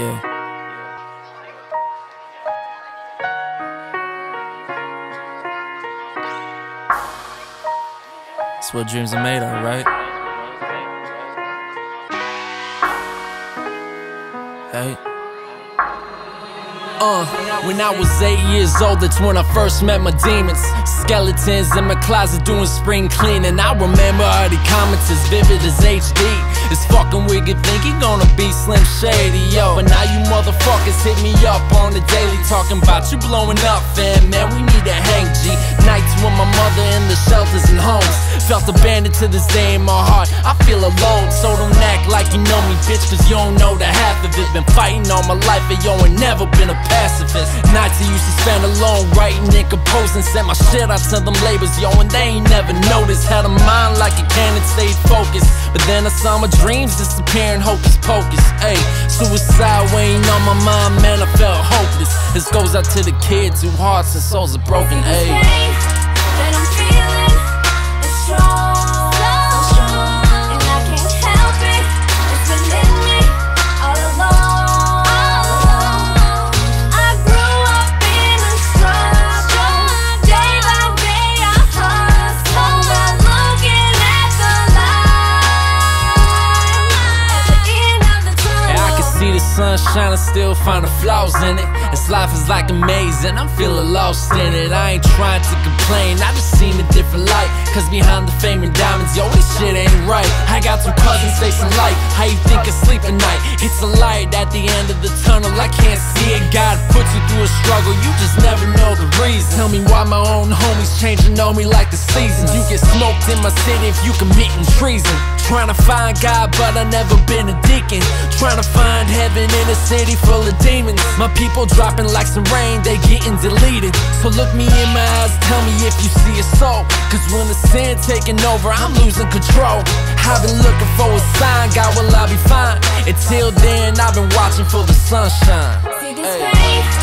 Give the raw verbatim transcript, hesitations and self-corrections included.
Yeah. That's what dreams are made of, right? Hey. Uh, when I was eight years old, that's when I first met my demons. Skeletons in my closet doing spring cleaning. I remember all the comments as vivid as H D. This fucking wicked think he gonna be Slim Shady, yo. But now you motherfuckers hit me up on the daily, talking about you blowing up, fam. Man, we need to hang, G. Nights with my mother in the shelters and homes. Felt abandoned to this day in my heart. I feel alone, so don't act like you know me, bitch, cause you don't know the half of it. Been fighting all my life, and yo, ain't never been a pacifist. Nights I used to spend alone, writing and composing. Sent my shit out to them labels, yo, and they ain't never noticed. Had a mind like a cannon, stayed focused. But then I saw my dreams disappearing, hocus pocus. Ayy, suicide weighing on my mind, man, I felt hopeless. This goes out to the kids whose hearts and souls are broken, ayy. That I'm feeling is strong, so strong, and I can't help it. It's within me all along, all along. I grew up in a struggle. Day by day I hustle, but looking at the light at the end of the tunnel. Yeah, I can see the sunshine, I still find the flaws in it. This life is like amazing, I'm feeling lost in it. I ain't trying to complain, I just seen a different light. Cause behind the fame and diamonds, yo, this shit ain't right. I got two cousins facing light, how you think I sleep at night? It's a light at the end of the tunnel, I can't see it. God puts you through a struggle, you just never know the reason. Tell me why my own homies changing on me like the seasons. You get smoked in my city if you committing treason. Trying to find God, but I never been a deacon. Trying to find heaven in a city full of demons. My people dropping like some rain, they getting deleted. So look me in my eyes, tell me if you see a soul. Cause when the sin taking over, I'm losing control. I've been looking for a sign, God, will I be fine? Until then, I've been watching for the sunshine. See this pain